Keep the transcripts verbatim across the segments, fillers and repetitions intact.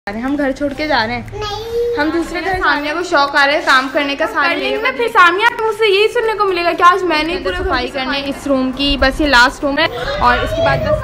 हम घर छोड़ के जा रहे हैं। हम दूसरे घर। सामिया को शौक आ रहा है काम करने का सारे में। फिर सामिया मुझसे यही सुनने को मिलेगा कि आज मैंने पूरी सफाई करनी है इस रूम की। बस ये लास्ट रूम है और इसके बाद बस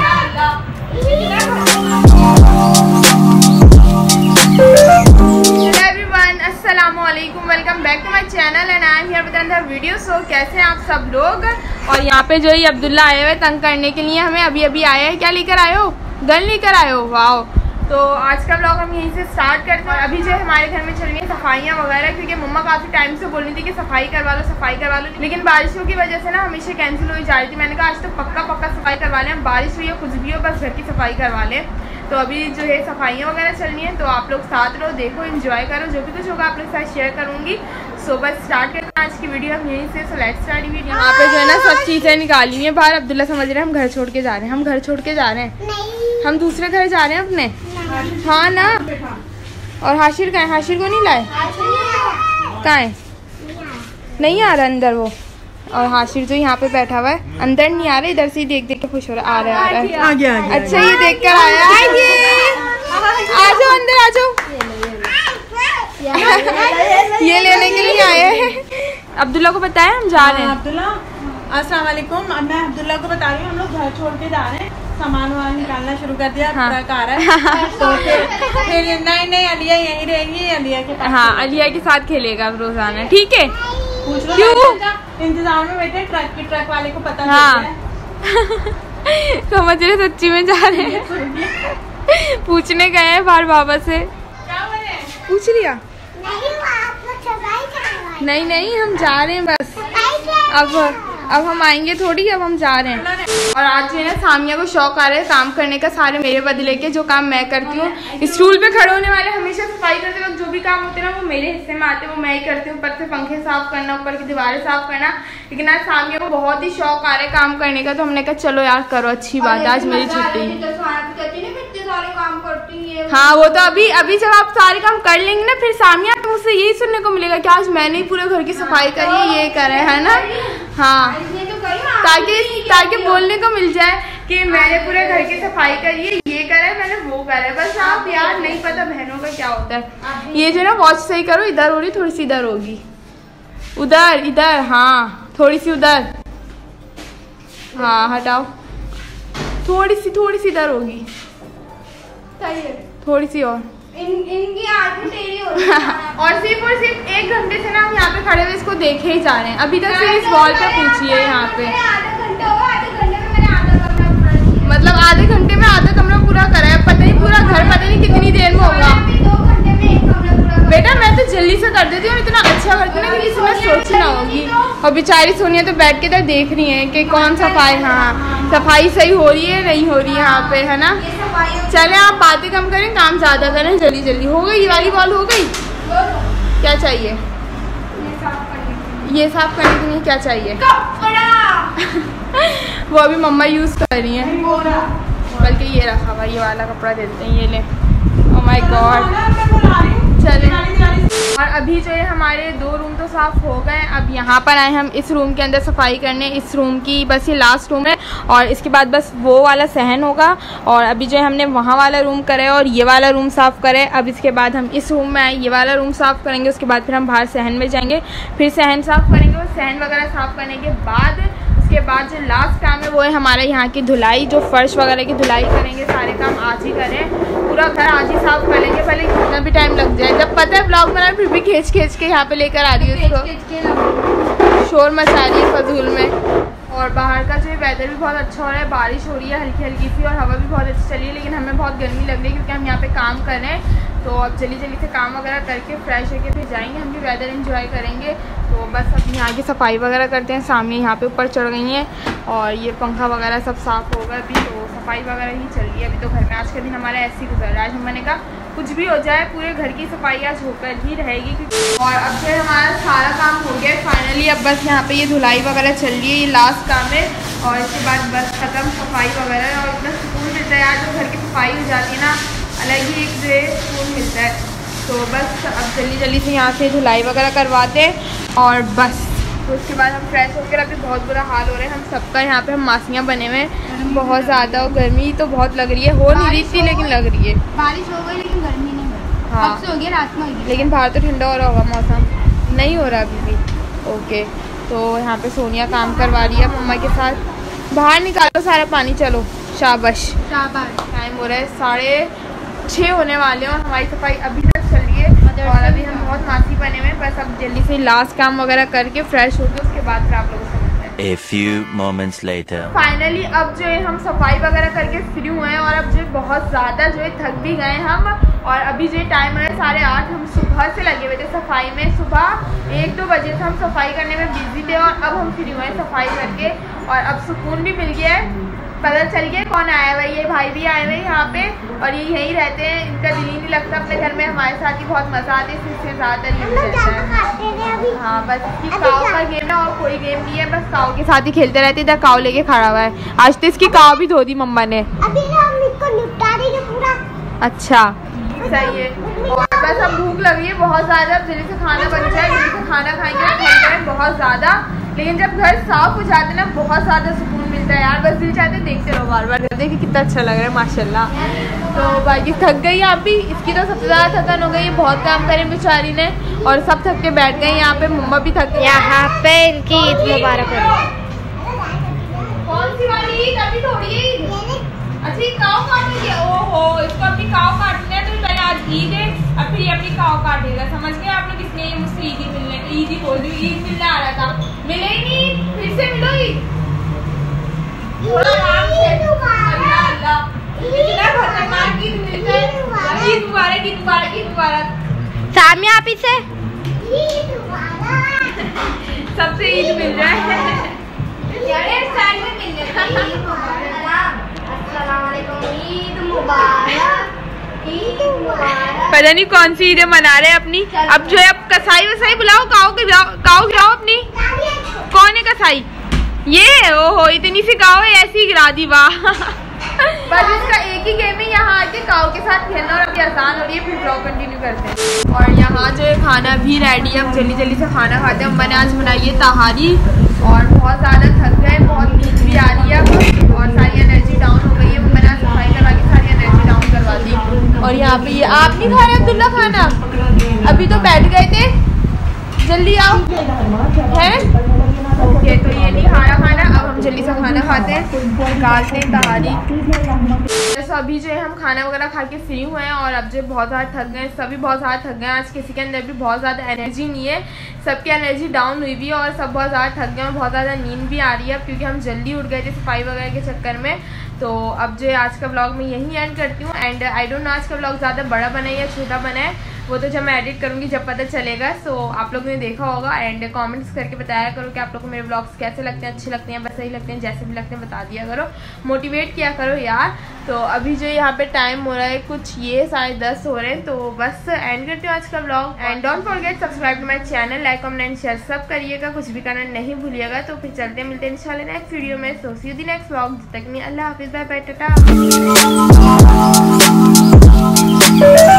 एवरीवन अस्सलाम वालेकुम, welcome back to my channel and I am here with another video. So कैसे हैं आप सब लोग। और यहाँ पे जो है अब्दुल्ला आए हुए तंग करने के लिए। हमें अभी अभी आए हैं। क्या लेकर आए हो? गन लेकर आए हो? वाह। तो आज का व्लॉग हम यहीं से स्टार्ट करते हैं। और अभी जो है हमारे घर में चल रही है सफाइयाँ वगैरह, क्योंकि मम्मा काफ़ी टाइम से बोल रही थी कि सफाई करवा लो सफाई करवा लो, लेकिन बारिशों की वजह से ना हमेशा कैंसिल हो जा रही थी। मैंने कहा आज तो पक्का पक्का सफाई करवा लें, बारिश हुई हो कुछ भी हो, बस घर की सफाई करवा लें। तो अभी जो है सफाइयाँ वगैरह चलनी है, तो आप लोग साथ रहो, देखो, एंजॉय करो। जो भी कुछ होगा आप लोग के साथ शेयर करूँगी। सो बस स्टार्ट करते हैं आज की वीडियो हम यहीं से। So let's start video. यहाँ पे जो है ना सब चीज़ें निकाली हैं बाहर। अब्दुल्ला समझ रहे हैं हम घर छोड़ के जा रहे हैं। हम घर छोड़ के जा रहे हैं। हम दूसरे घर जा रहे हैं अपने। हाँ ना। और हाशिर कहाँ है? हाशिर को नहीं लाए? कहाँ है? नहीं आ रहा अंदर वो। और हाशिर जो यहाँ पे बैठा हुआ है, अंदर नहीं आ रहा, इधर से ही देख देख के खुश हो रहा है। आ रहा है, आ रहा है। आ गया, आ गया। अच्छा ये देख कर आया है ये। आ जाओ अंदर, आ जाओ। ये लेने के लिए आए हैं। अब्दुल्ला को बताया हम जा रहे हैं। अब्दुल्ला अस्सलाम वालेकुम। अब मैं अब्दुल्ला को बता रही हूँ हम लोग घर छोड़ के जा रहे हैं। सामान वामान निकालना शुरू कर दिया। हाँ। ट्रक आ रहा है। तो फिर फिर नहीं नहीं अलिया यहीं रहेगी, अलिया के पास। हाँ अलिया के साथ खेलेगा रोजाना। ठीक है। पूछ लो क्यों? इंतजार में बैठे ट्रक की, ट्रक वाले को पता हाँ। समझ रहे सच्ची में जा रहे हैं। पूछने गए हैं बाहर बाबा से। क्या बोले? पूछ लिया? नहीं नहीं हम जा रहे हैं बस। अब अब हम आएंगे थोड़ी, अब हम जा रहे हैं। और आज जो है ना सामिया को शौक आ रहा है काम करने का, सारे मेरे बदले के। जो काम मैं करती हूँ, स्टूल पे खड़े होने वाले हमेशा सफाई करते वक्त जो भी काम होते हैं ना वो मेरे हिस्से में आते हैं, वो मैं ही करती हूँ। ऊपर से पंखे साफ करना, ऊपर की दीवारें साफ करना। लेकिन आज सामिया को बहुत ही शौक आ रहा है काम करने का, तो हमने कहा चलो यार करो, अच्छी बात है, आज मेरी छुट्टी। हाँ वो तो अभी अभी जब आप सारे काम कर लेंगे ना, फिर सामिया मुझसे यही सुनने को मिलेगा कि आज मैंने ही पूरे घर की सफाई करी है, ये करे है ना। हाँ ताकि ताकि बोलने को मिल जाए कि मैंने पूरे घर की सफाई करी है, ये करा है, मैंने वो करा है। बस आप यार नहीं पता बहनों का क्या होता है। ये जो ना वॉच सही करो, इधर हो रही, थोड़ी सी इधर होगी, उधर इधर, हाँ थोड़ी सी उधर, हाँ हटाओ, थोड़ी सी थोड़ी सी इधर होगी, थोड़ी सी और। इन, इनकी आदत टेढ़ी हो रही है। और सिर्फ और सिर्फ एक घंटे से ना हम यहाँ पे खड़े हुए इसको देखे ही जा रहे हैं। अभी तक सिर्फ इस वॉल पे पूछिए यहाँ पे। आधा घंटा हुआ, आधे घंटे में मैंने आधा कमरा पूरा किया। मतलब आधे घंटे में आधा कमरा पूरा करा है। पता नहीं पूरा घर पता नहीं कितनी देर में होगा। दो घंटे में एक कमरा पूरा। बेटा मैं तो जल्दी से कर देती हूँ, इतना अच्छा करती हूँ ना कि किसी में सोच ना होगी। और बेचारी सोनिया तो बैठ के इधर देख रही है कि कौन सफाई, हाँ सफाई सही हो रही है नहीं हो रही है यहाँ पे, है ना। चले आप बातें कम करें, काम ज्यादा करें। जल्दी जल्दी हो गई, ये वाली बॉल हो गई। क्या चाहिए? ये साफ करने के लिए क्या चाहिए? वो अभी मम्मा यूज कर रही हैं, बल्कि ये रखा हुआ, ये वाला कपड़ा देते हैं, ये ले। Oh my god. चले। और अभी जो है हमारे दो रूम तो साफ हो गए। अब यहाँ पर आए हम इस रूम के अंदर सफाई करने। इस रूम की बस ये लास्ट रूम है और इसके बाद बस वो वाला सहन होगा। और अभी जो है हमने वहाँ वाला रूम करे और ये वाला रूम साफ़ करे। अब इसके बाद हम इस रूम में आए, ये वाला रूम साफ़ करेंगे। उसके बाद फिर हम बाहर सहन में जाएंगे, फिर सहन साफ़ करेंगे। और सहन वगैरह साफ़ करने के बाद उसके बाद जो लास्ट काम है वो है हमारे यहाँ की धुलाई, जो फर्श वगैरह की धुलाई करेंगे। सारे काम आज ही करें, पूरा घर आज ही साफ कर लेंगे, भले कितना भी टाइम लग जाए। जब पता है ब्लॉग बना फिर भी खींच खींच के यहाँ पे लेकर आ रही है उसको, शोर मचा रही है फजूल में। और बाहर का जो है वेदर भी बहुत अच्छा हो रहा है, बारिश हो रही है हल्की हल्की सी और हवा भी बहुत अच्छी चली है। लेकिन हमें बहुत गर्मी लग रही है क्योंकि हम यहाँ पे काम कर रहे हैं। तो अब जल्दी जल्दी से काम वगैरह करके फ्रेश होके फिर जाएंगे, हम भी वेदर एंजॉय करेंगे। तो बस अब यहाँ की सफाई वगैरह करते हैं। सामने यहाँ पे ऊपर चढ़ गई हैं और ये पंखा वगैरह सब साफ़ होगा अभी। तो सफाई वगैरह ही चल रही है अभी तो घर में। आज का दिन हमारा ऐसे ही गुजर रहा है। आज मैंने कहा कुछ भी हो जाए पूरे घर की सफाई आज होकर ही रहेगी। और अब फिर हमारा सारा काम हो गया फाइनली। अब बस यहाँ पे ये धुलाई वगैरह चल रही है, ये लास्ट काम है। और इसके बाद बस ख़त्म सफाई वगैरह। और इतना सुकून मिलता है यार, जो घर की सफाई हो जाती है ना, अलग ही एक जो है सुकून मिलता है। तो बस अब जल्दी जल्दी से यहाँ से धुलाई वगैरह करवाते हैं और बस तो उसके बाद हम फ्रेश होकर अभी बहुत बुरा हाल हो रहा है हम सबका। यहाँ पे हम मासियाँ बने हुए हैं बहुत ज़्यादा, और गर्मी तो बहुत लग रही है, हो नहीं रही थी लेकिन लग रही है। बारिश हो गई लेकिन गर्मी नहीं हो रही। हाँ अब से हो गया, रात में होगी, लेकिन बाहर तो ठंडा हो रहा होगा मौसम, नहीं हो रहा अभी भी। ओके, तो यहाँ पे सोनिया काम करवा रही है मम्मा के साथ। बाहर निकालो सारा पानी, चलो शाबाश। शाबाश। टाइम हो रहा है साढ़े छः होने वाले हैं और हमारी सफाई अभी तक चल रही है। और अभी हम बहुत मासी बने हुए हैं, बस अब जल्दी से लास्ट काम वगैरह करके फ्रेश होकर उसके बाद फिर आप लोगों से मिलते हैं। A few moments later. Finally अब जो है हम सफाई वगैरह करके फ्री हुए हैं और अब जो है बहुत ज़्यादा जो है थक भी गए हम। और अभी जो टाइम है साढ़े आठ, हम सुबह से लगे हुए थे सफाई में। सुबह एक दो बजे से हम सफाई करने में बिजी थे और अब हम फ्री हुए हैं सफाई करके, और अब सुकून भी मिल गया है। पता चल गया कौन आया हुआ है, ये भाई भी आए हुए हैं यहाँ पे और ये यहीं रहते हैं। इनका दिल ही नहीं लगता अपने घर में, हमारे साथ ही बहुत मज़ा आता है, इससे ज़्यादातर यही रहता है। हाँ बस इसकी काव का गेम है और कोई गेम नहीं है, बस काव के साथ ही खेलते रहते। इधर काव लेके खड़ा हुआ है, आज तो इसकी काव भी धो दी मम्मा ने। अभी हम इसको निपटा देंगे पूरा। अच्छा सही है। और बस अब भूख लग रही है बहुत ज़्यादा, अब जल्दी से खाना बन जाए, जल्दी से खाना खाएंगे और थक गए बहुत ज़्यादा। लेकिन जब घर साफ हो जाते हैं ना बहुत ज़्यादा सुकून मिलता है यार, बस दिल चाहते देखते रहो बार बार, देखिए कितना अच्छा लग रहा है माशाल्लाह। तो बाकी थक गई आप भी, इसकी तो सबसे ज़्यादा थकन हो गई, बहुत काम करे बेचारी ने और सब थक के बैठ गए यहाँ पे। मम्मा भी थक गई। यहाँ पे इनकी ईद मुबारक हो। कौन सी वाली ईद? अभी थोड़ी ईद। अच्छा काव काटेगी, ओहो इसको अपनी काव काटनी है, तो पहले आज ईद है अब फिर ये अपनी काव काटेगा। समझ गए आप लोग, किसने ये मुझसे ईद ही मिलने ईद ही बोल रही, ईद मिलने आ रहा था, मिले ही नहीं, फिर से मिलो ईद। थोड़ा आराम से। अल्लाह अल्लाह, इतना खतरनाक ईद मिलता है। ईद मुबारक, ईद मुबारक, ईद मुबारक। सामिया आप इसे सबसे ईद मिल रहा है, साइड में मिल जाता। पता नहीं कौन सी ईदें मना रहे हैं अपनी। अब जो है अब कसाई वसाई बुलाओ, काओ काओ गिराओ अपनी। कौन है कसाई? ये ओहो इतनी सी काओ है, ऐसी गिरा दी, वाह। बस इसका एक ही गेम है, यहाँ आके काओ के साथ खेलना, और अभी आसान हो रही है, फिर ब्लॉग कंटिन्यू करते हैं। और यहाँ जो है खाना भी रेडी है, अब जल्दी जल्दी से खाना खाते हैं। मैंने आज बनाई है तहारी और बहुत ज़्यादा थक गए, बहुत नींद भी आ रही है और सारी एनर्जी डाउन हो गई है। मैंने आज सफाई करवा के सारी एनर्जी डाउन करवा दी। और यहाँ पे ये आप नहीं खा रहे अब्दुल्ला खाना? अभी तो बैठ गए थे, जल्दी आओ है। ओके तो ये नहीं खा रहा खाना, अब हम जल्दी से खाना खाते हैं, निकालते हैं तहारी। तो अभी जो है हम खाना वगैरह खा के फ्री हुए हैं और अब जो बहुत ज़्यादा थक गए, सभी बहुत ज़्यादा थक गए। आज किसी के अंदर भी बहुत ज़्यादा एनर्जी नहीं है, सबकी एनर्जी डाउन हुई भी है और सब बहुत ज़्यादा थक गए और बहुत ज़्यादा नींद भी आ रही है क्योंकि हम जल्दी उठ गए थे सफाई वगैरह के चक्कर में। तो अब जो है आज का व्लॉग मैं यहीं एंड करती हूँ। एंड आई डोंट नो आज का व्लॉग ज़्यादा बड़ा बना है या छोटा बना है, वो तो जब मैं एडिट करूँगी जब पता चलेगा। सो आप लोगों ने देखा होगा एंड कमेंट्स करके बताया करो कि आप लोग को मेरे व्लॉग्स कैसे लगते हैं, अच्छे लगते हैं, बस सही लगते हैं, जैसे भी लगते हैं बता दिया करो, मोटिवेट किया करो यार। तो अभी जो यहाँ पे टाइम हो रहा है कुछ ये साढ़े दस हो रहे हैं, तो बस एंड करती हूँ आज का vlog. And don't forget subscribe to my channel, like comment and share सब करिएगा, कुछ भी करना नहीं भूलिएगा। तो फिर चलते मिलते हैं इंशाल्लाह नेक्स्ट वीडियो में। So see you the next vlog, जब तक नहीं अल्लाह हाफिज़, बाय बाय, टाटा।